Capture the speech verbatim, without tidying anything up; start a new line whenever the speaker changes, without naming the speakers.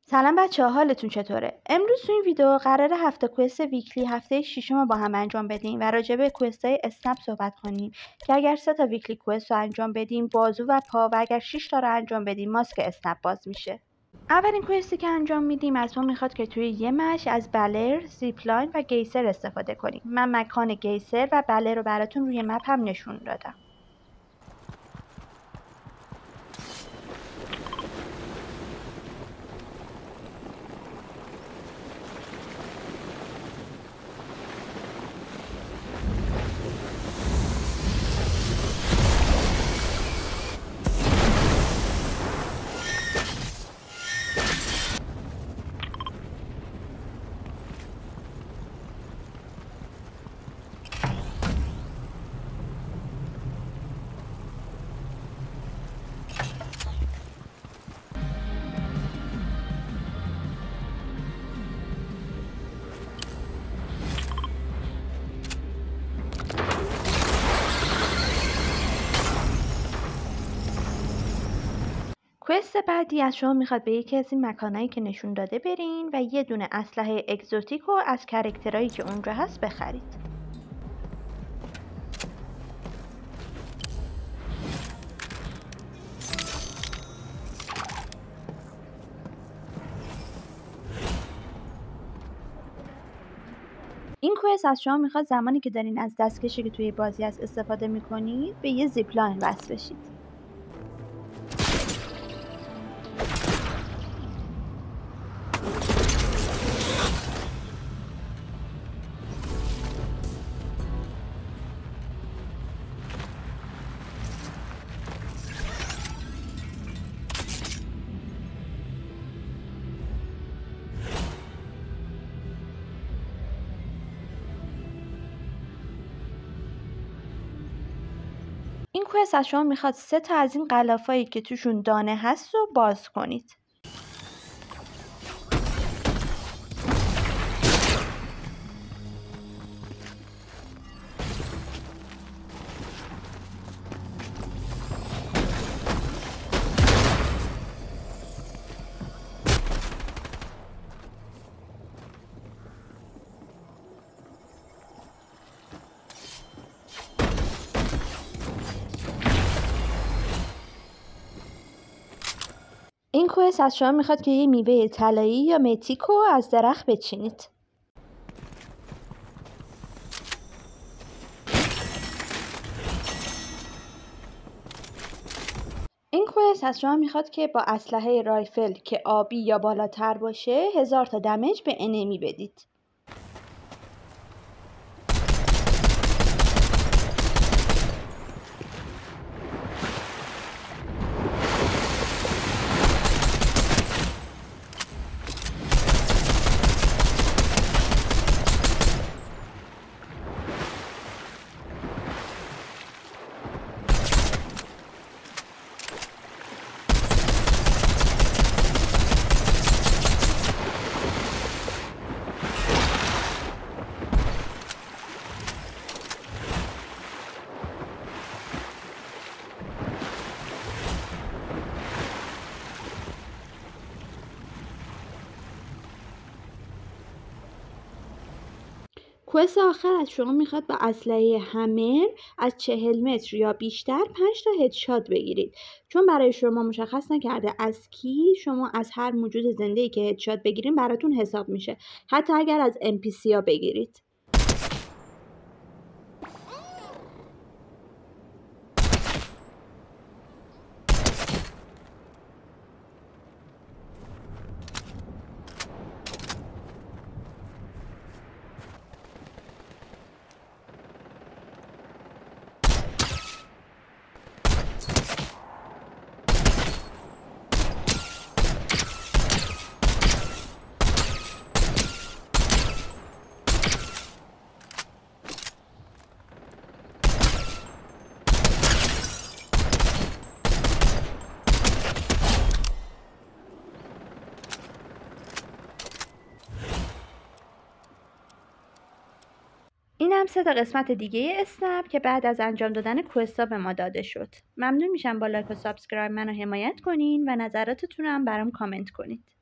سلام بچه ها، حالتون چطوره؟ امروز تو این ویدیو قراره هفته کوست ویکلی هفته ششم رو با هم انجام بدیم و راجع به کوست های اسنپ صحبت کنیم که اگر سه تا ویکلی کوست رو انجام بدیم بازو و پا و اگر شش تا رو انجام بدیم ماسک اسنپ باز میشه. اولین کوستی که انجام میدیم از ما میخواد که توی یه مش از بلر، زیپلاین و گیسر استفاده کنیم. من مکان گیسر و بلر رو براتون روی مپ هم نشون دادم. کوست بعدی از شما میخواد به یکی از این مکانایی که نشون داده برین و یه دونه اسلحه اگزوتیک رو از کرکترایی که اونجا هست بخرید. این کوست از شما میخواد زمانی که دارین از دستکشی که توی بازی هست استفاده میکنید به یه زیپلاین وصل بشید. این کوست از شما میخواد سه تا از این غلافایی که توشون دانه هست رو باز کنید. این کوست از شما میخواد که یه میوه طلایی یا متیک رو از درخت بچینید. این کوست از شما میخواد که با اسلحه رایفل که آبی یا بالاتر باشه هزار تا دمج به انمی بدید. کوست آخر از شما میخواد با اسلحه همر از چهل متر یا بیشتر پنج تا هدشات بگیرید. چون برای شما مشخص نکرده از کی شما از هر موجود زنده‌ای که هدشات بگیرین براتون حساب میشه، حتی اگر از ام پی سی ها بگیرید. این هم سه تا قسمت دیگه اسنپ که بعد از انجام دادن کوستا به ما داده شد. ممنون میشم با لایک و سابسکرایب منو حمایت کنین و نظراتتون هم برام کامنت کنید.